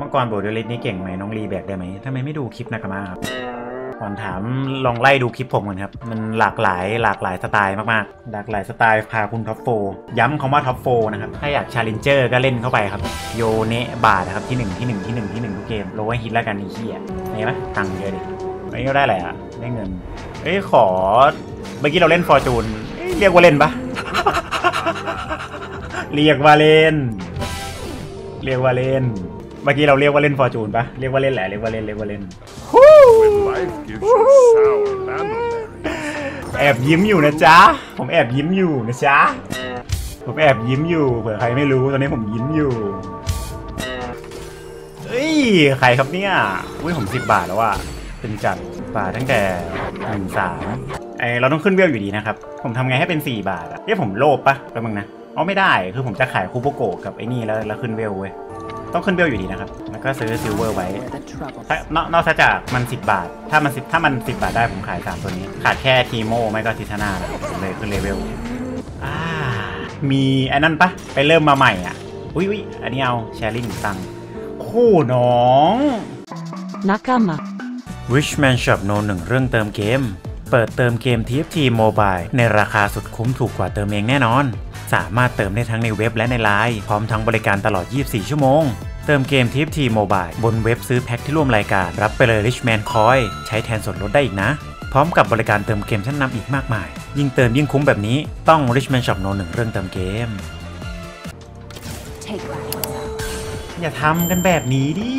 มื่อก่อนโบเดลิสนี่เก่งไหมน้องรีแบกได้ไหมทำไมไม่ดูคลิปนากามาครับก่อนถามลองไล่ดูคลิปผมก่อนครับมันหลากหลายสไตล์มากๆหลากหลายสไตล์พาคุณท็อปโฟย้ำคำว่าท็อปโฟนะครับถ้าอยากชาเลนเจอร์ก็เล่นเข้าไปครับโยเนะบาทนะครับที่1ทุกเกมโลให้ฮิตแล้วกันนี่เหี้ยนี่ไหมตังค์เยอะดิไม่ก็ได้แหละได้เงินขอเมื่อกี้เราเล่นฟอร์จูนเรียกว่าเล่นปะ เรียกว่าเล่นเมื่อกี้เราเรียกว่าเล่นฟอร์จูนปะเรียกว่าเล่นแหละเรียกว่าเล่นแอบยิ้มอยู่นะจ๊ะผมแอบยิ้มอยู่นะจ๊ะผมแอบยิ้มอยู่เผื่อใครไม่รู้ตอนนี้ผมยิ้มอยู่ใครครับเนี่ยอุ้ยผม10 บาทแล้วอะเป็นจัดบาทตั้งแต่13เราต้องขึ้นเวลอยู่ดีนะครับผมทำไงให้เป็น4 บาทอะผมโลภปะแป๊บนึงนะไม่ได้คือผมจะขายคูโบโกะกับไอ้นี่แล้วขึ้นเวลเว้ยต้องขึ้นเวลอยู่ดีนะครับแล้วก็ซื้อซิลเวอร์ไว้นอกจากมัน10 บาทถ้ามัน10 บาทได้ผมขาย3ตัวนี้ขาดแค่ทีโมไม่ก็ทิชนาผมเลยขึ้นเลเวลมีไอ้นั่นปะไปเริ่มมาใหม่อ่ะอุ้ยอันนี้เอาแชร์ลิงตังคู่น้องนักมา Richman Shop No 1เรื่องเติมเกมเปิดเติมเกม TFT Mobile ในราคาสุดคุ้มถูกกว่าเติมเองแน่นอนสามารถเติมได้ทั้งในเว็บและในไลน์พร้อมทั้งบริการตลอด24 ชั่วโมงเติมเกม TFT Mobile บนเว็บซื้อแพ็คที่ร่วมรายการรับไปเลย Richman Coin ใช้แทนส่วนลดได้อีกนะพร้อมกับบริการเติมเกมชั้นนำอีกมากมายยิ่งเติมยิ่งคุ้มแบบนี้ต้อง Richman Shop No 1เรื่องเติมเกมอย่าทำกันแบบนี้ดิ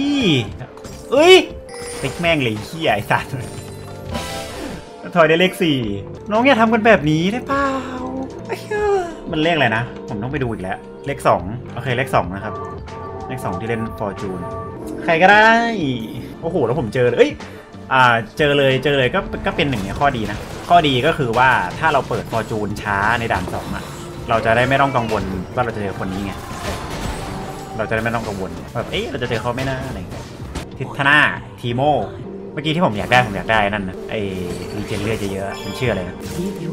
ติ๊กแม่งเลยเหี้ยไอ้สัตว์ถอยได้เลข4น้องอย่าทำกันแบบนี้ได้เปล่ามันเลขอะไรนะผมต้องไปดูอีกแล้วเลข2โอเคเลข2นะครับเลข2ที่เล่นฟอร์จูนใครก็ได้โอ้โหแล้วผมเจอเลยเจอเลยก็เป็นหนึ่งในข้อดีนะข้อดีก็คือว่าถ้าเราเปิดฟอร์จูนช้าในด่าน2อ่ะเราจะได้ไม่ต้องกังวลว่าเราจะเจอคนนี้ไงเราจะได้ไม่ต้องกังวลแบบเราจะเจอเขาไม่น่าอะไรทิศนาทีโมเมื่อกี้ที่ผมอยากได้นั่นนะไอ้รีเจนเลือดเยอะๆมันชื่ออะไรนะ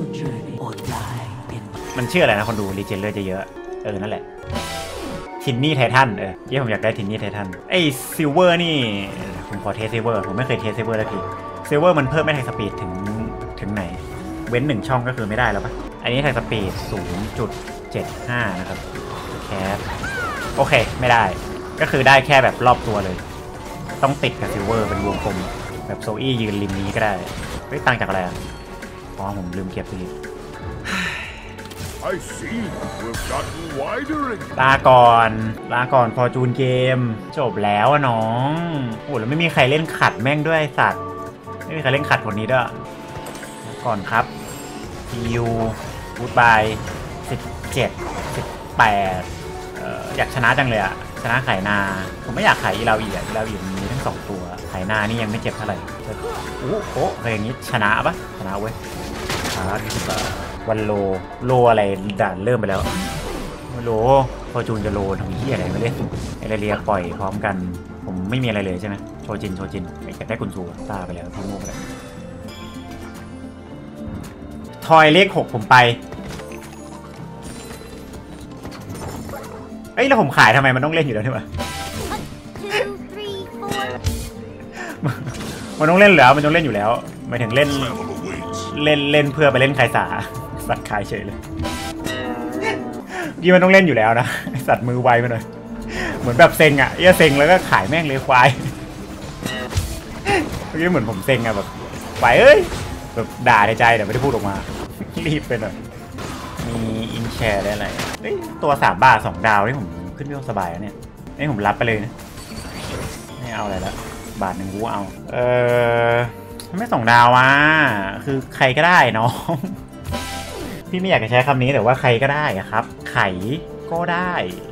มันชื่ออะไรนะคนดูรีเจนเลือดเยอะๆนั่นแหละทินนี่ไททันที่ผมอยากได้ทินนี่ไททันไอ้ซิลเวอร์นี่ผมขอเทสซิลเวอร์ผมไม่เคยเทสซิลเวอร์เลยทีซิลเวอร์มันเพิ่มไม่แท็กสปีดถึงไหนเว้น1ช่องก็คือไม่ได้แล้วปะอันนี้แท็กสปีด 0.75 นะครับแคสโอเคไม่ได้ก็คือได้แค่แบบรอบตัวเลยต้องติดกับซิลเวอร์เป็นวงกลมแบบโซอี้ยืนริมนี้ก็ได้ต่างจากอะไรผมลืมเก็บสิลาก่อนฟอร์จูนเกมจบแล้วน้องแล้วไม่มีใครเล่นขัดแม่งด้วยสัตว์ไม่มีใครเล่นขัดคนนี้ด้วยก่อนครับยูวูดบาย17 18อยากชนะจังเลยอะชนะไข่นาผมไม่อยากไข่เราอีกมีทั้ง2ตัวไข่นานี่ยังไม่เจ็บเท่าไหร่อะไรอย่างนี้ชนะปะชนะเว้ยวันโลอะไรด่านเริ่มไปแล้วโลพอจูนจะโลทำที่อะไรไม่เล่นอะไรเรียกปล่อยพร้อมกันผมไม่มีอะไรเลยใช่ไหมโชจินอยากได้กุนซูตาไปแล้วทิ้งโง่ไปแล้วทอยเลข6ผมไปแล้วผมขายทำไมมันต้องเล่นอยู่แล้วใช่ไหมมันต้องเล่นเหรอมันต้องเล่นอยู่แล้วหมายถึงเล่นเพื่อไปเล่นไคสาสัตว์ขายเฉยเลยยี่มันต้องเล่นอยู่แล้วนะสัตว์มือไวไปหน่อยเหมือนแบบเซ็งเซ็งแล้วก็ขายแม่งเลยควายเมื่อกี้เหมือนผมเซ็งแบบไปแบบด่าในใจแต่ไม่ได้พูดออกมารีบไปหน่อยมีอินแชร์ได้อะไรตัว3 บาท2 ดาวที่ผมขึ้นเรื่องสบายเนี่ยผมรับไปเลยนะไม่เอาอะไรแล้วบาท 1กูเอาไม่2 ดาวคือใครก็ได้น้องพี่ไม่อยากจะใช้คำนี้แต่ว่าใครก็ได้ครับไข่ก็ได้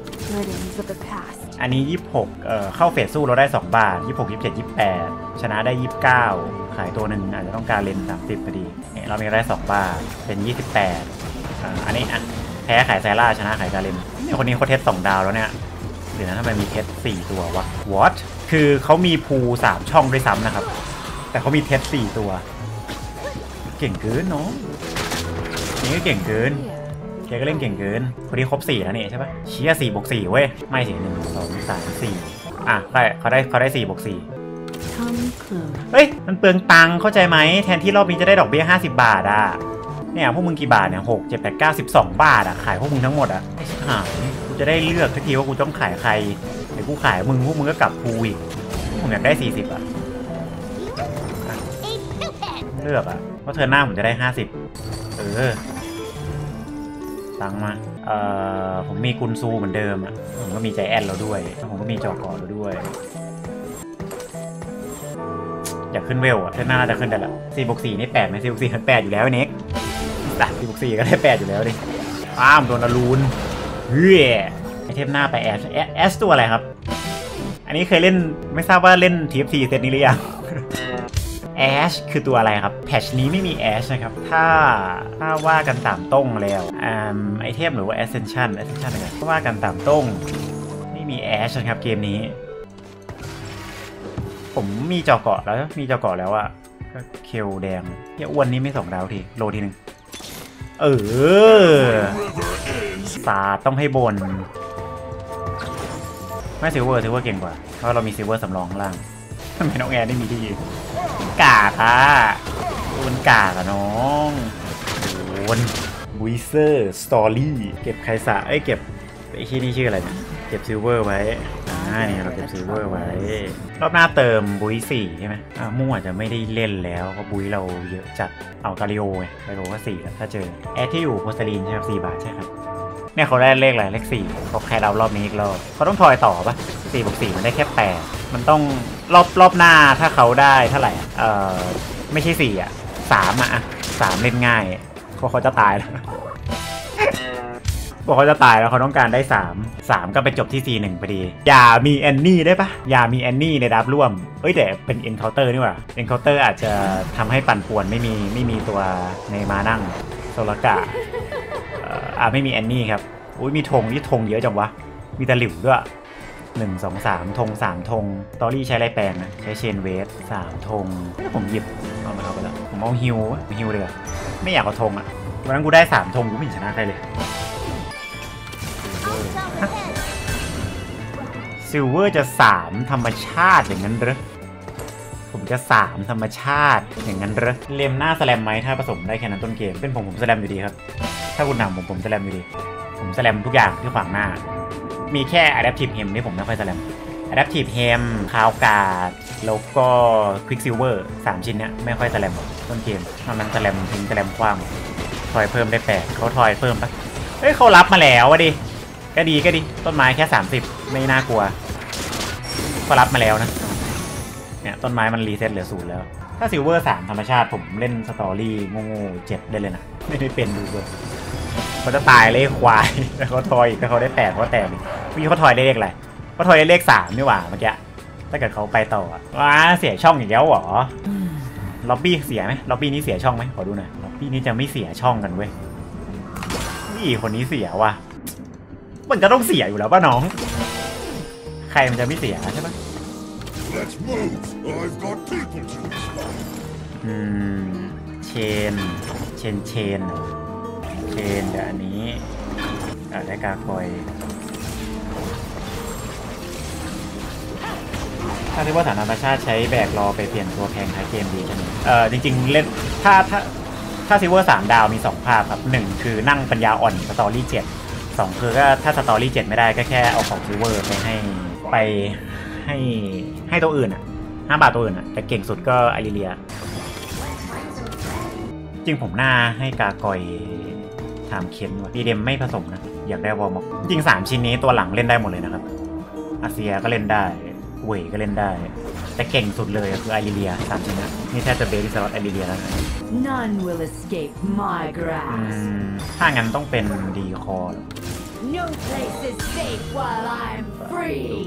อันนี้26เข้าเฟสสู้เราได้2 บาท26 27 28ชนะได้29ขายตัวหนึ่งอาจจะต้องการเลน30พอดีเรามีได้2 บาทเป็น28อันนี้แพ้ขายไซร่าชนะขายกาเลนคนนี้เขาเทส2 ดาวแล้วเนี่ยเดี๋ยวนะทำไมมีเทส4 ตัววะ What คือเขามีพู3 ช่องด้วยซ้ำนะครับแต่เขามีเทส4 ตัวเก่งเกินเนาะนี่ก็เก่งเกินแกก็เล่นเก่งเกินคนนี้ครบ4แล้วนี่ใช่ปะเชียร์4 บวก 4เว้ยไม่สิ1 2 3 4 เขาได้4+4เฮ้ยมันเปลืองตังค์เข้าใจไหมแทนที่รอบนี้จะได้ดอกเบี้ย50 บาทอ่ะเนี่ยพวกมึงกี่บาทเนี่ย6 7 8 9 12 บาทอ่ะขายพวกมึงทั้งหมดอ่ะไอ้ชิบหายกูจะได้เลือกทุกทีว่ากูต้องขายใครเดี๋ยวกูขายมึงพวกมึงก็กลับกูอีกผมอยากได้40อ่ะเลือกอ่ะเพราะเธอหน้าผมจะได้50ตังมาผมมีกุนซูเหมือนเดิมอ่ะผมก็มีใจแอนเราด้วยผมก็มีจอกอเราด้วยอยากขึ้นเวลอ่ะเธอหน้าจะขึ้นได้ละ4+4นี่8ไหม4+4มัน8อยู่แล้วเน็ก4+4ก็ได้8อยู่แล้วดิป้ามโดนอลูนเฮ้ยไอเทมหน้าไปแอสตัวอะไรครับอันนี้เคยเล่นไม่ทราบว่าเล่น TFT เซตนี้หรือยังแอชคือตัวอะไรครับแพทชนี้ไม่มีแอชนะครับถ้าว่ากันตามต้งแล้วไอเทมหรือว่า Ascension อะไรถ้าว่ากันตามต้งไม่มีแอชนะครับเกมนี้ผมมีจอเกาะแล้วอะก็เคลแดงเฮียอ้วนนี้ไม่2 ดาวทีโลทีนึงสาต้องให้บนไม่ซิลเวอร์เก่งกว่าเพราะเรามีซิลเวอร์สำรองข้างล่างทำไมน้องแอร์ได้มีที่ยืนกากค่ะโดนกากอะน้องโดนบุยเซอร์สตอรี่เก็บไคสะเก็บไอ้ที่นี่ชื่ออะไรเนี่ยเก็บซิลเวอร์ไว้นี่เราเก็บซิลเวอร์ไว้รอบหน้าเติมบุย4ใช่ไหมมั่วจะไม่ได้เล่นแล้วเพราะบุยเราเยอะจัดเอากาลิโอไงกาลิโอก็4แล้วถ้าเจอแอร์ที่อยู่โพสลีนใช่ไหม4 บาทใช่ครับเนี่ยเขาได้เลขอะไรเลข4เขาแค่เรารอบนี้อีกรอบเขาต้องทอยต่อปะ4+4มันได้แค่8มันต้องรอบหน้าถ้าเขาได้เท่าไหร่ไม่ใช่4อ่ะ3อ่ะ3เล่นง่ายเพราะเขาจะตายแล้วบอกเขาจะตายแล้วเขาต้องการได้3ก็ไปจบที่ C1 พอดีอย่ามีแอนนี่ได้ปะอย่ามีแอนนี่ในดับร่วมแต่เป็นเอ็นเคาน์เตอร์นี่หว่าเอ็นเคาน์เตอร์อาจจะทำให้ปั่นป่วนไม่มีตัวในมานั่งโซลกะไม่มีแอนนี่ครับมีธงที่ธงเยอะจังวะมีตะหลิวด้วย1 2 3ธง3ธงตอรี่ใช้ไรแปลงนะใช้เชนเวส3ธงผมหยิบเอาไปแล้วผมเอาฮิวเลยไม่อยากเอาธงอ่ะวันนั้นกูได้3ธงกูไม่ชนะใครเลยซิลเวอร์จะ3ธรรมชาติอย่างนั้นหรือผมจะ3ธรรมชาติอย่างนั้นหรือเลมหน้าสแลมไหมถ้าผสมได้แค่นั้นต้นเกมเป็นผมสแลมอยู่ดีครับถ้าคุณนำผมสแลมอยู่ดีผมสแลมทุกอย่างที่ขวางหน้ามีแค่ Adaptive Hem ที่ผมไม่ค่อยสแลม Adaptive Hem คาวกาดแล้วก็ Quicksilver 3 ชิ้นเนี้ยไม่ค่อยสแลมต้นเกมมันสแลมทิ้งสแลมคว้างทอยเพิ่มได้8เขาทอยเพิ่มปะเขารับมาแล้วดิก็ดีต้นไม้แค่30ไม่น่ากลัวก็รับมาแล้วนะเนี่ยต้นไม้มันรีเซ็ตเหลือ0แล้วถ้าซิลเวอร์3ธรรมชาติผมเล่นสตอรี่โง่ๆ7ได้เลยนะไม่ได้เป็นดูเลยเขาจะตายเลยควายแต่เขาทอยอีกถ้าเขาได้8เขาแตกอีกพี่เขาทอยได้เลขอะไรเขาทอยได้เลข3นี่หว่าเมื่อกี้ถ้าเกิดเขาไปต่อว้าเสียช่องอีกแล้วเหรอล็อบบี้เสียไหมล็อบบี้นี้เสียช่องไหมขอดูหน่อยล็อบบี้นี้จะไม่เสียช่องกันเว้ยนี่คนนี้เสียว่ะมันจะต้องเสียอยู่แล้วป่ะน้องใครมันจะไม่เสียใช่ปะเชนเดี๋ยวอันนี้ได้กากอยถ้าเรียกว่าฐานธรรมชาติใช้แบกรอไปเปลี่ยนตัวแพงท้ายเกมดีใช่ไหมจริงๆเล่นถ้าซิลเวอร์3 ดาวมี2 ภาพครับ1คือนั่งปัญญาอ่อนสตอรี่7 2คือก็ถ้าสตอรี่7ไม่ได้ก็แค่เอาของซิลเวอร์ไปให้ตัวอื่น5 บาทตัวอื่นแต่เก่งสุดก็ไอริเลียจริงผมหน้าให้กากอยถามเค้นว่าดีเดมไม่ผสมนะอยากได้วอลม็อกจริง3 ชิ้นนี้ตัวหลังเล่นได้หมดเลยนะครับอาเซียก็เล่นได้เว่ยก็เล่นได้แต่เก่งสุดเลยคือไอริเลีย3 ชิ้นนี่แทบจะเบสิสล็อตไอริเลียแล้วนะ None will escape my grasp ถ้างั้นต้องเป็นดีคอร์ No place is safe while I'm free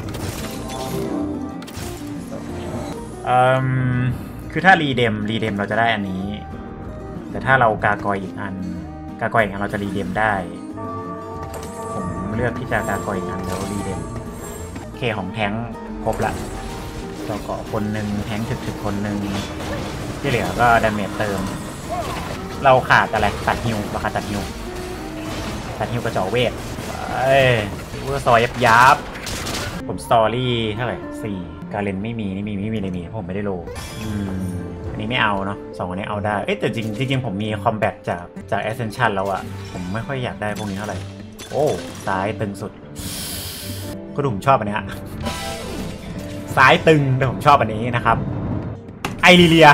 คือถ้ารีเดมเราจะได้อันนี้แต่ถ้าเรากากอยอีกอันเราจะรีเดมได้ผมเลือกที่จะกากอยอีกอันแล้วรีเดมเคของแท้งครบละเราเกาะคนหนึ่งแท้งถึกคนหนึ่งที่เหลือก็ดาเมจเติมเราขาดอะไรตัดฮิวเราขาดตัดฮิวกระจอกเวทเวอร์ซอยยับผมผมสตอรี่เท่าไหร่4การเล่นไม่มีไม่มีเลยมีผมไม่ได้โลอันนี้ไม่เอาเนาะ2อันนี้เอาได้แต่จริงผมมีคอมแบทจาก Ascension แล้วอะผมไม่ค่อยอยากได้พวกนี้เท่าไหร่โอ้ซ้ายตึงสุดก็ดูผมชอบอันนี้ซ้ายตึงแต่ผมชอบอันนี้นะครับไอริเลีย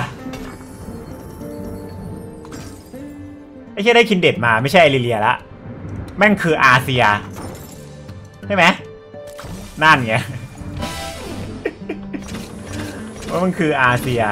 ไอ้ที่ได้คินเด็ดมาไม่ใช่ไอริเลียละแม่งคืออาเซียใช่ไหมนั่นไงว่ามันคืออาเซีย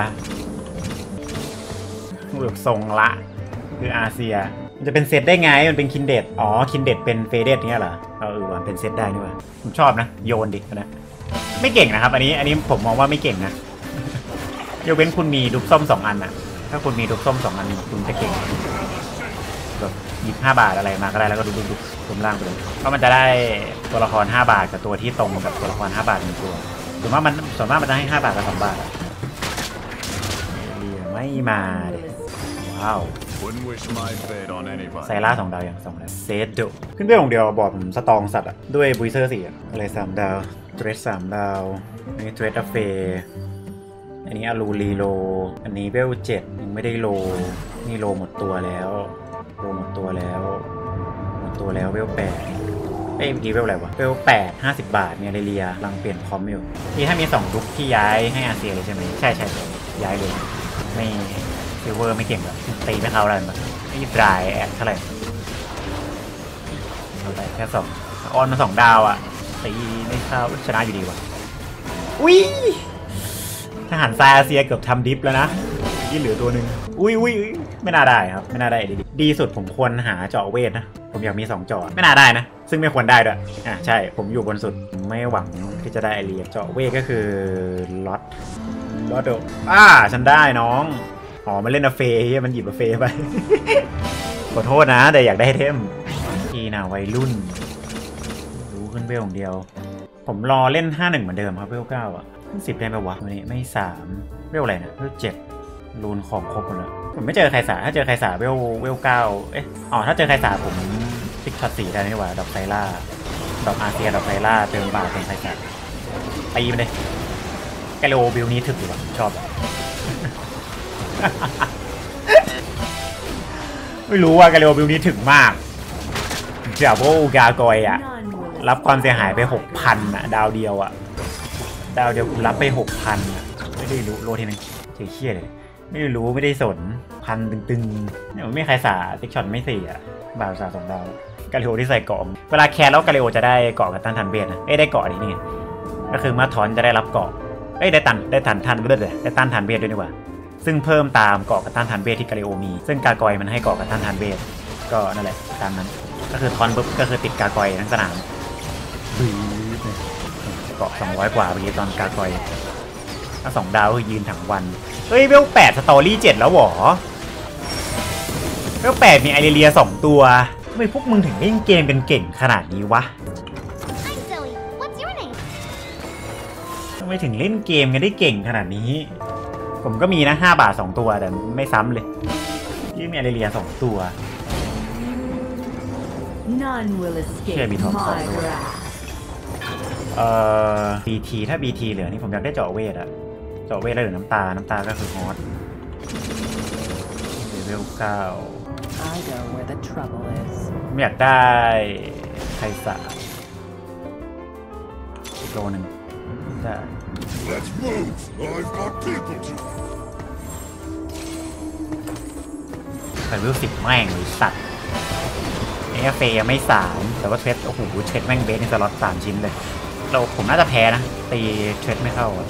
แบบทรงละคืออาเซียมันจะเป็นเซตได้ไงมันเป็นคินเด็ดอ๋อคินเด็ดเป็นเฟเดตเนี้ยเหรอว่าเป็นเซตได้นี่วะผมชอบนะโยนดินะไม่เก่งนะครับอันนี้ผมมองว่าไม่เก่งนะยกเว้นคุณมีดุ๊กส้ม2 อันน่ะถ้าคุณมีดุ๊กส้ม2 อันคุณจะเก่งแบบหยิบ5 บาทอะไรมาก็ได้แล้วก็ดุ๊กรวมล่างไปเลยเพราะมันจะได้ตัวละคร5 บาทกับตัวที่ตรงกับตัวละคร5 บาท1 ตัวส่วนมากมันจะให้5 บาทกับ2 บาทเรียไม่มาเลยว้าวไซร่า2 ดาวอย่าง2 ดาวเซตโดขึ้นไปของเดียวบอกผมสตองสัตว์ด้วยบุยเซอร์4อะไร3 ดาวเทรส3 ดาวอันนี้เทรสเฟอันนี้อารูรีโลอันนี้เวล7ยังไม่ได้โลนี่โลหมดตัวแล้วเวลเวล8เมื่อกี้เวลอะไรวะเวล8 50 บาทเนี่ยเรียกำลังเปลี่ยนคอมอยู่ที่ถ้ามี2ลุกที่ย้ายให้อาเซียเลยใช่ไหมใช่ย้ายเลยไม่ซิลเวอร์ไม่เก่งแบบตีไม่เข้าอะไรแบบไม่ดรายแอดเท่าไหร่เอาไปแค่2ออนมา2 ดาวอ่ะตีไม่เข้าชนะอยู่ดีว่ะอุ้ยทหารทรายอาเซียเกือบทำดิฟแล้วนะที่เหลือตัวหนึ่งอุ้ยไม่น่าได้ครับไม่น่าได้ดีสุดผมควรหาเจาะเวทนะผมอยากมี2 เจาะไม่น่าได้นะซึ่งไม่ควรได้ด้วยใช่ผมอยู่บนสุดไม่หวังที่จะได้ไอเรียเจาะเวทก็คือล็อตโดฉันได้น้องอ๋อมันเล่นอาเฟย์มันหยิบอาเฟย์ไป ขอโทษนะแต่อยากได้เทมทีน่ะวัยรุ่นรู้ขึ้นเวลของเดียวผมรอเล่น51เหมือนเดิมครับเวล9อ่ะขึ้น10ได้ไหมวะวันนี้ไม่3เวลอะไรนะเวล7รูนของครบหมดแล้วผมไม่เจอใครสาถ้าเจอใครสาเวล9ถ้าเจอใครสาผมติ๊กช็อต4ได้นี่หว่าดอกไซล่าดอกอาเซียดอกไซล่าเติมบาทเป็นใครสาตีมันเลยกาโลบิลนี้ถึกอยู่ว่ะชอบไม่รู้ว่ากาโลบิลนี้ถึงมากจากพวกกากอยอ่ะรับความเสียหายไป 6,000 อ่ะดาวเดียวคุณรับไป 6,000 อ่ะไม่ได้รู้โลทีนึงเชี่ยเลยไม่ได้รู้ไม่ได้สนพันตึงเนี่ยไม่ใครสาติ๊กช็อตไม่4อ่ะบาท2 ดาวกาลิโอที่ใส่เกาะเวลาแคร์แล้วกาลิโอจะได้เกาะกับต้านทานเบสนะได้เกาะนี่ก็คือมาทอนจะได้รับเกาะได้ต้านทานเบสเลยได้ต้านทานเบสด้วยดีกว่าซึ่งเพิ่มตามเกาะกับต้านทานเบสที่กาลิโอมีซึ่งกากอยมันให้เกาะกับต้านทานเบสก็นั่นแหละตามนั้นก็คือทอนปุ๊บก็คือติดกากอยทั้งสนามเกาะ200 กว่าเมื่อกี้ตอนกากอยถ้า2 ดาวคือยืนถังวันเฮ้ยเวล8สตอรี่7แล้วหรอเวล8มีไอเรีย2 ตัวทำไมพวกมึงถึงเล่นเกมกันเก่งขนาดนี้วะทำไมถึงเล่นเกมกันได้เก่งขนาดนี้ผมก็มีนะ5 บาท2 ตัวแต่ไม่ซ้ำเลยที่มีไอเรีย2 ตัวเชื่อมีทอง2 ตัวBT ถ้า BT เหลือนี่ผมอยากได้เจาะเวทอะเจาะเวทแล้วเหลือน้ำตาก็คือฮอตเลเวล9ไม่อยากได้ไคสะอีกโลนึงได้เลเวล10แม่งเลยสัตว์เฟย์ยังไม่3แต่ว่าเทรดโอ้โหเทรดแม่งเบสในสล็อต3 ชิ้นเลยผมน่าจะแพ้นะตีเทรดไม่เข้า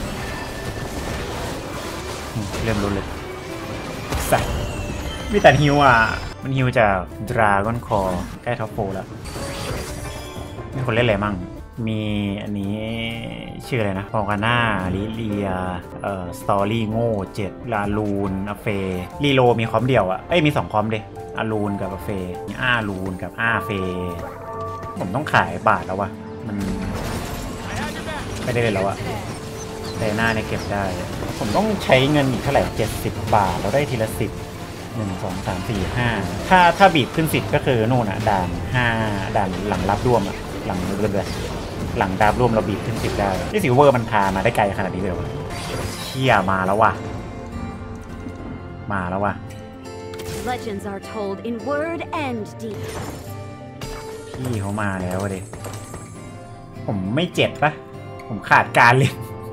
เริ่มรุนเลยสัตว์มีแต่ฮิวมันฮิวจากดราก้อนคอใกล้ท็อป4แล้วมีคนเล่นอะไรมั่งมีอันนี้ชื่ออะไรนะพอกาน่าลิเลียสตอรี่โง่7ลาลูนอเฟรีโลมีคอมเดียวมี2 คอมดิอารูนกับอเฟมีรูนกับเฟผมต้องขายบาทแล้ววะมันไม่ได้เลยแล้วแต่หน้าเนี่ยเก็บได้ผมต้องใช้เงินอีกเท่าไหร่70 บาทเราได้ทีละ10 1 2 3 4 5ถ้าบีบขึ้น10ก็คือโน่นด่าน5ด่านหลังรับร่วมหลังเรือหลังดาบร่วมเราบีบขึ้น10ได้ที่ซิลเวอร์มันพามาได้ไกลขนาดนี้เลยเหรอเชี่ยมาแล้วว่ะมาแล้วว่ะ Legends are told in word and deed. พี่เขามาแล้วเด็ผมไม่เจ็บปะผมขาดการเล่น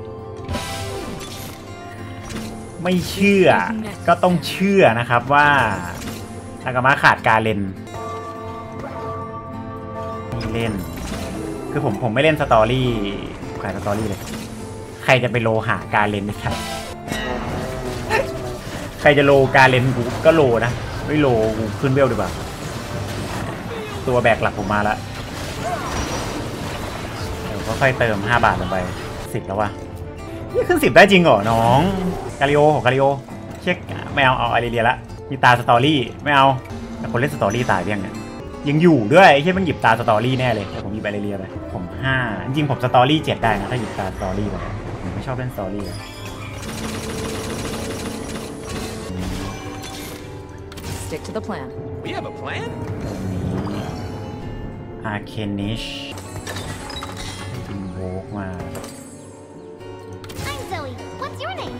ไม่เชื่อก็ต้องเชื่อนะครับว่าอากามาขาดการเล่นไม่เล่นคือผมไม่เล่นสตอรี่ขายสตอรี่เลยใครจะไปโลหาการเล่นนะครับใครจะโลการเล่นกูก็โลนะไม่โลกูขึ้นเวลดีกว่าตัวแบกหลักผมมาแล้วเดี๋ยวก็ค่อยเติม5 บาทลงไป10แล้ววะนี่ขึ้น10ได้จริงเหรอน้องกาลิโอของกาลิโอเช็คไม่เอาอาริเลียละมีตาสตอรี่ไม่เอาแต่คนเล่นสตอรี่ตายยังเนี่ยยังอยู่ด้วยไอ้ที่มันหยิบตาสตอรี่แน่เลยแต่ผมหยิบอาริเลียไปผม5จริงผมสตอรี่7ได้นะถ้าหยิบตาสตอรี่ไปผมไม่ชอบเล่นสตอรี่ Stick to the plan. We have a plan? อาร์เคนิชอินโวกมา I'm Zoe. What's your name?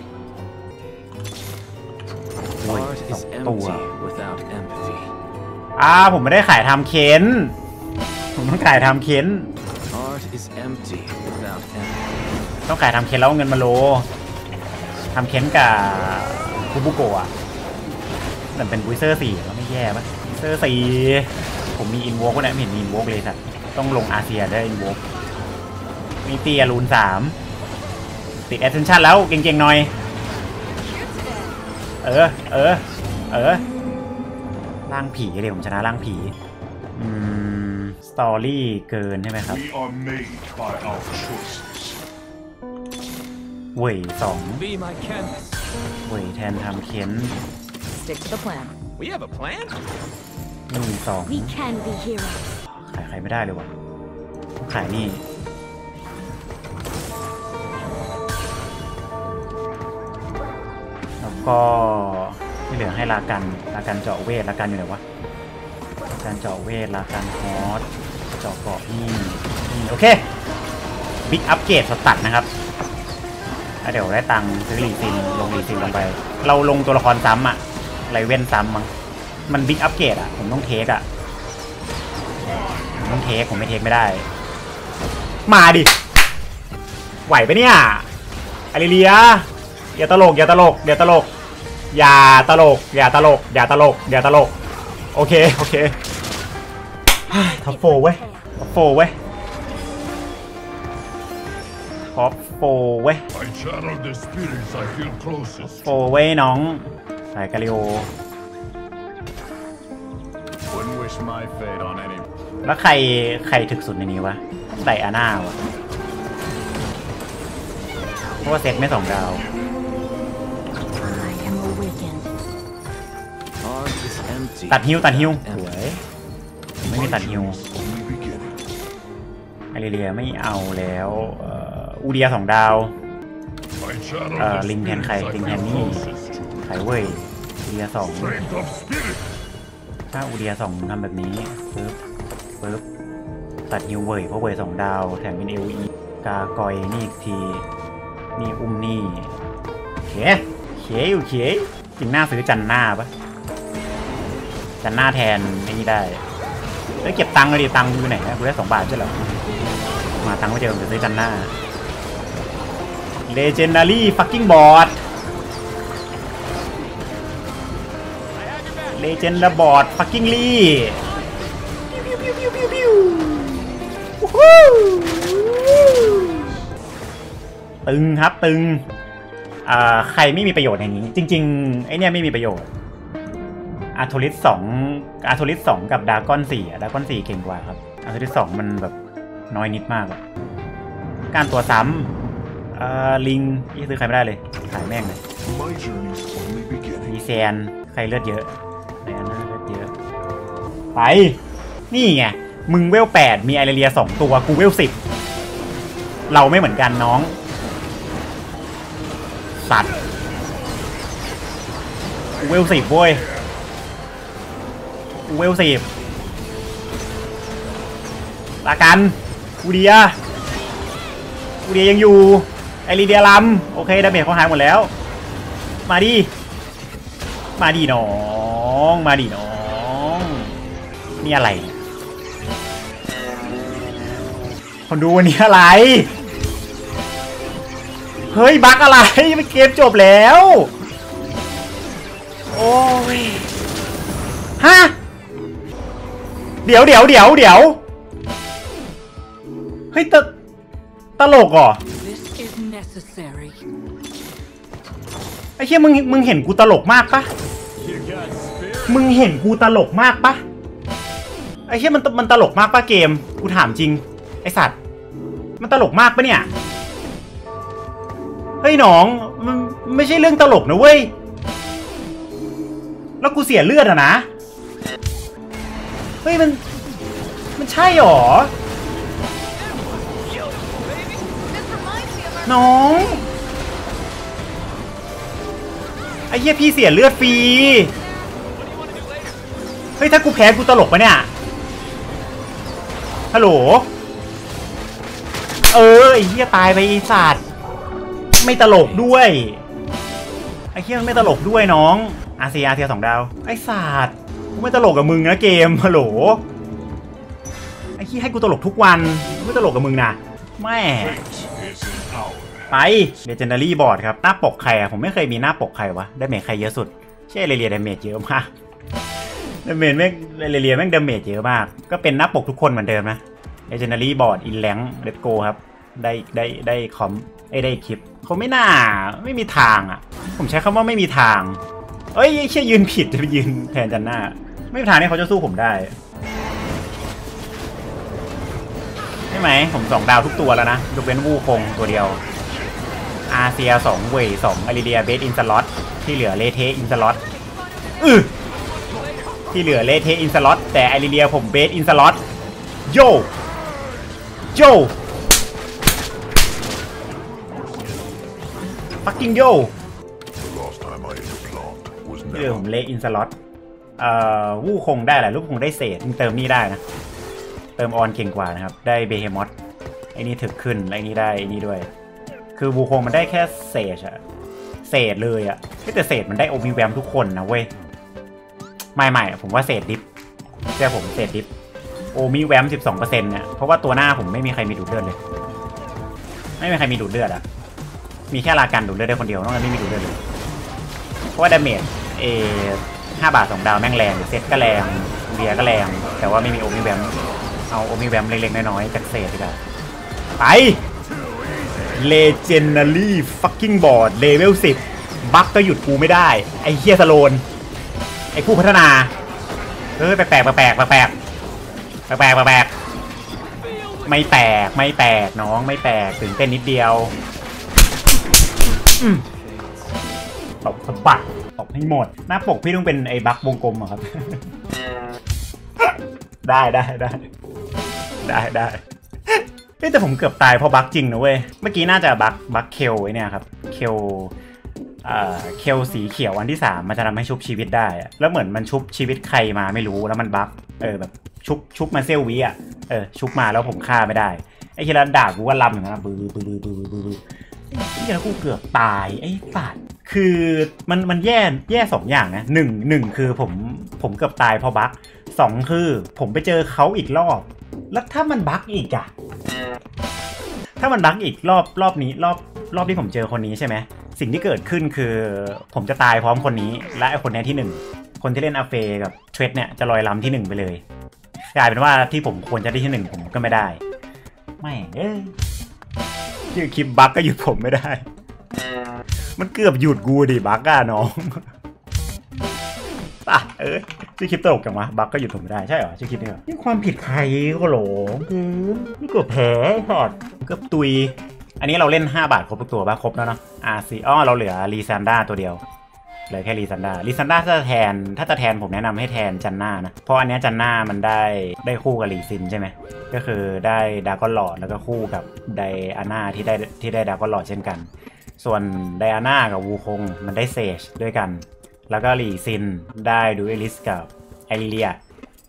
โอ้ย Art ส is องตัว empty without empathy. ผมไม่ได้ขายทำเค้นผมต้องขายทำเค้น Art is empty without empathy. ต้องขายทำเค้นแล้วเอาเงินมาโลทำเค้นกับคูบุโกะแต่เป็นวิเซอร์4แล้วไม่แย่ปะวิเซอร์4ผมมีอินโวกนะไม่เห็นมีอินโวกเลยสัตว์ต้องลงอาเซียได้อินโวกมีเตียรูน3ติดแอทเทนชั่นแล้วเก่งๆหน่อยร่างผีเลยผมชนะร่างผีสตอรี่เกินใช่ไหมครับ We are made by our choices. เว่ย Be my canvas. 2เว่ยแทนทำเค้น Stick to the plan. We have a plan? นี่ We can be heroes. 2ขายใครไม่ได้เลยว่ะขายนี่แล้วก็ที่เหลือให้ลากันเจาะเวทลากันอยู่ไหนวะลากันเจาะเวทลากันฮอสเจาะเกาะนี่โอเคบิ๊กอัปเกรดสตัดนะครับเดี๋ยวได้ตังค์ซื้อรีซินลงรีซินลงไปเราลงตัวละครซ้ำอะไรเว้นซ้ำมั้งมันบิ๊กอัปเกรดอะผมต้องเทคอะผมไม่เทคไม่ได้มาดิไหวปะเนี่ยอาริเลียอย่าตลกโอเคท็อปโฟเว้ยท็อปโฟเว้ย I channel the spirits I feel closest. โฟเว้ยน้องสายกาลิโอ Wouldn't wish my fate on any. แล้วใครถึกสุดในนี้วะใส่อาน่าวะเพราะว่าเซตไม่2 ดาว I am awakened. Art is empty. ตัดฮิว without สวย empathy. ไม่มีตัดฮิว Only beginning. อาริเลียไม่เอาแล้วอูเดีย2 ดาว I channel the ลิงแทน spirits ใคร I ลิงแทน feel นี่ closest. ขายเว้ยอูเดีย2 Strength of spirit. ถ้าอูเดีย2ทำแบบนี้ปึ๊บตัดฮิวเว่ยเพราะเว่ย2 ดาวแถมเป็น LE กากอยนี่อีกทีนี่อุ้มนี่เขจริงหน้าซื้อจันหน้าปะจันหน้าแทนไอ้นี่ได้แล้วเก็บตังค์เลยดิตังค์อยู่ไหนนะกูได้2 บาทใช่เหรอมาตังค์ไม่เจอผมจะซื้อจันหน้า Legendary fucking board Legendary board fucking ลี่ตึงครับตึงใครไม่มีประโยชน์ในนี้จริงๆไอเนี้ยไม่มีประโยชน์อาร์โทลิส2กับดากอน4ดากอน4เก่งกว่าครับอาร์โทลิส2มันแบบน้อยนิดมากการตัวซ้ำลิงที่ซื้อใครไม่ได้เลยขายแม่งเลย My journey's only beginning. มีแซนใครเลือดเยอะไอ้อันน่าเลือดเยอะไปนี่ไงมึงเวล8มีไอเรีย2 ตัวกูเวล10เราไม่เหมือนกันน้องสัตว์กูเวล10เว้ยกูเวล10ลากันกูเดียอูเดียยังอยู่ไอรีเดียลำโอเคดาเมจเขาหายหมดแล้วมาดิมาดิน้องมาดิน้องนี่อะไรคนดูวันนี้อะไรเฮ้ยบั๊กอะไรเกมจบแล้วโอ้ยฮะเดี๋ยวเฮ้ยตลกเหรอ This is necessary. ไอ้เหี้ยมึงเห็นกูตลกมากปะมึงเห็นกูตลกมากปะไอ้เหี้ยมันตลกมากปะเกมกูถามจริงไอ้สัตว์มันตลกมากปะเนี่ยเฮ้ยน้องมันไม่ใช่เรื่องตลกนะเว้ยแล้วกูเสียเลือดอะนะเฮ้ยมันใช่หรอน้องไอ้เหี้ยพี่เสียเลือดฟรีเฮ้ยถ้ากูแพ้กูตลกปะเนี่ยฮัลโหลไอ้เหี้ยตายไปไอ้สัตว์ไม่ตลกด้วยไอ้เหี้ยไม่ตลกด้วยน้องอาเซีย2 ดาวไอ้สัตว์กูไม่ตลกกับมึงนะเกมฮัลโหลไอ้เหี้ยให้กูตลกทุกวันไม่ตลกกับมึงนะแม่ไป Legendary Board ครับหน้าปกใครอะผมไม่เคยมีหน้าปกใครวะดาเมจใครเยอะสุดใช่เรียดาเมจเยอะมากดาเมจแม่งเรียแม่งดาเมจเยอะมากก็เป็นหน้าปกทุกคนเหมือนเดิมนะ Legendary Board In Rank Let's Go ครับได้คอมได้คลิปเขาไม่มีทางอะผมใช้คำว่าไม่มีทางเอ้ยแค่ยืนผิดจะไปยืนแทนจันหน้าไม่มีทางที่เขาจะสู้ผมได้ใช่ไหมผม2 ดาวทุกตัวแล้วนะยกเว้นวูคงตัวเดียวอาเซีย2เว่ย2อาริเลียเบสอินสล็อตที่เหลือเลเทอินสล็อตที่เหลือเลเทอินสล็อตแต่อาริเลียผมเบสอินสล็อตโยfucking yo ที่เหลือผมเลอินสล็อตวูคงได้แหละลูกคงได้เศษเติมนี่ได้นะเติมออนเก่งกว่านะครับได้เบเฮมอสไอ้นี่ถึกขึ้นไอ้นี่ได้ไอ้นี่ด้วยคือบูคงมันได้แค่เศษอะเศษเลยอะแต่เศษมันได้โอมิแวมทุกคนนะเว้ยไม่ผมว่าเศษดิฟแค่ผมเศษดิฟโอมิแวม 12% เนี่ยเพราะว่าตัวหน้าผมไม่มีใครมีดูดเลือดเลยไม่มีใครมีดูดเลือดอะมีแค่ลากันดูดเลือดได้คนเดียวนอกนั้นไม่มีดูดเลือดเลยเพราะว่าดาเมจ5 บาท 2 ดาวแม่งแรงเซตก็แรงเบียก็แรงแต่ว่าไม่มีโอมิแวมเอาโอมิแวมเล็กๆน้อยๆจากเศษดีกว่าไป Legendary fucking board level 10บัคก็หยุดกูไม่ได้ไอ้เฮียสโลนไอ้ผู้พัฒนาแปลกไม่แตกน้องไม่แตกตื่นเต้นนิดเดียวตบสะบัดตบให้หมดหน้าปกพี่ต้องเป็นไอ้บัควงกลมอะครับ ได้แต่ผมเกือบตายเพราะบัคจริงนะเว้ยเมื่อกี้น่าจะบัคเคลไอ้เนี่ยครับเคลสีเขียววันที่3มันจะทำให้ชุบชีวิตได้แล้วเหมือนมันชุบชีวิตใครมาไม่รู้แล้วมันบัคแบบชุบมาเซลวีชุบมาแล้วผมฆ่าไม่ได้ไอ้ทีละด่ากูก็ลำอย่างนั้นบือที่แล้วกูเกือบตายไอ้สัตว์คือมันแย่2 อย่างนะหนึ่งคือผมเกือบตายเพราะบัค2คือผมไปเจอเขาอีกรอบแล้วถ้ามันบัคอีกอะถ้ามันบัคอีกรอบนี้รอบที่ผมเจอคนนี้ใช่ไหมสิ่งที่เกิดขึ้นคือผมจะตายพร้อมคนนี้และไอ้คนนี้ที่1คนที่เล่นอาเฟกับเทรดเนี่ยจะลอยลำที่1ไปเลยกลายเป็นว่าที่ผมควรจะได้ที่1ผมก็ไม่ได้ไม่ชื่อคลิปบัคก็หยุดผมไม่ได้มันเกือบหยุดกูดิบัคอะน้องชื่อคลิปตลกจังวะบัคก็หยุดผมไม่ได้ใช่เหรอชื่อคลิปนี่เหรอนี่ความผิดใครก็หลงนี่เกือบแพ้พอดเกือบตุยอันนี้เราเล่น5 บาทครบทุกตัวป่ะครบแล้วเนาะเราเหลือลีซันด้าตัวเดียวเหลือแค่ลีซันด้าถ้าจะแทนผมแนะนำให้แทนจันน่านะเพราะอันนี้จันน่ามันได้คู่กับลีซินใช่ไหมก็คือได้ดากอนหลอดแล้วก็คู่กับไดอาน่าที่ได้ดากอนหลอดเช่นกันส่วนไดอาน่ากับวูคงมันได้เซจด้วยกันแล้วก็ลีซินได้ดูเอลิสกับไอริเลียท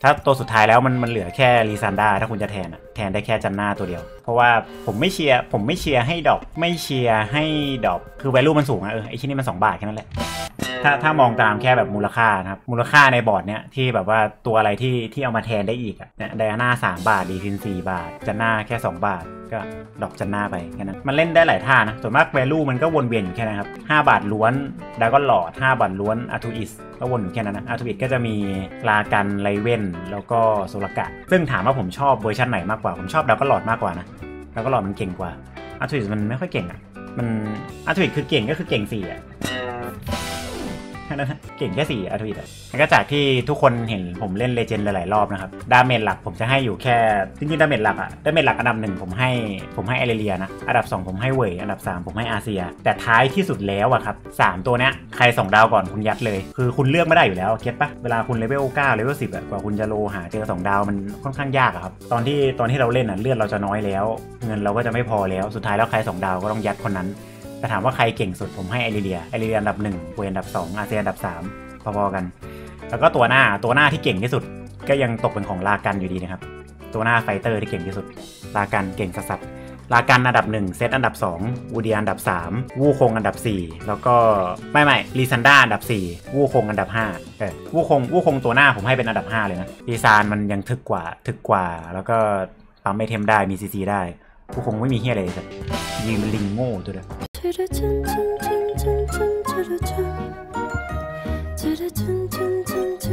ถ้าตัวสุดท้ายแล้วมันเหลือแค่ลีซันดาถ้าคุณจะแทนแทนได้แค่จันน่าตัวเดียวเพราะว่าผมไม่เชียร์ให้ดรอปไม่เชียร์ให้ดรอปคือ value มันสูงอะไอ้ที่นี่มัน2 บาทแค่นั้นแหละถ้ามองตามแค่แบบมูลค่านะครับมูลค่าในบอร์ดเนี้ยที่แบบว่าตัวอะไรที่เอามาแทนได้อีกอะเนี่ยไดอาน่า3 บาทดีฟิน4 บาทจันน่าแค่2 บาทก็ดรอปจันน่าไปแค่นั้นมันเล่นได้หลายท่านะส่วนมาก value มันก็วนเวียนอยู่แค่นั้นครับ5 บาทล้วนดราก้อนหลอด5 บาทล้วนอาร์ทูอิสก็วนอยู่แค่นั้นนะอาร์ทูอิสก็จะมีลากันไลเว่นแล้วก็โซลกะซึ่งถามว่าผมชอบเวอร์ชันไหนมากกว่าผมชอบดราก้อนหลอดมากกว่านะดราก้อนหลอดมันเก่งกว่าอาร์ทูอิสมันไม่ค่อยเก่งอ่ะมันอาร์ทูอิสคือเก่งก็คือเก่ง4อ่ะแค่นั้นเก่งแค่4อาร์ทูอิสแล้วก็จากที่ทุกคนเห็นผมเล่นเลเจนด์หลายๆรอบนะครับดาเมจหลักผมจะให้อยู่แค่จริงๆดาเมจหลักอันดับ1ผมให้เอเรเลียนะอันดับ2ผมให้เว่ยอันดับ3ผมให้อาเซียแต่ท้ายที่สุดแล้วอะครับ3ตัวเนี้ยใคร2 ดาวก่อนคุณยัดเลยคือคุณเลือกไม่ได้อยู่แล้วเก็ตปะเวลาคุณเลเวล9เลเวล10อะกว่าคุณจะโลหาเจอ2 ดาวมันค่อนข้างยากอะครับตอนที่เราเล่นอะเลือดเราจะน้อยแล้วเงินเราก็จะไม่พอแล้วสุดท้ายแล้วใคร2 ดาวก็ต้องยัดคนนั้นแต่ถามว่าใครเก่งสุดผมให้เอเรเลียอันดับ1เว่ยอันดับ2อาเซียอันดับ3พอๆกันแล้วก็ตัวหน้าที่เก่งที่สุดก็ยังตกเป็นของลากันอยู่ดีนะครับตัวหน้าไฟเตอร์ที่เก่งที่สุดลากันเก่งสัสลากันอันดับ1เซตอันดับ2วูเดียอันดับ3วูคงอันดับ4แล้วก็ไม่ลีซันด้าอันดับ4วูคงอันดับ5วูคงตัวหน้าผมให้เป็นอันดับ5เลยนะลีซานมันยังถึกกว่าแล้วก็ปั๊มไอเทมได้มีซีซีได้วูคงไม่มีเฮียอะไรเลยครับยิงลิงโง่ตัวเดียว 짠짠짠짠짠짠짠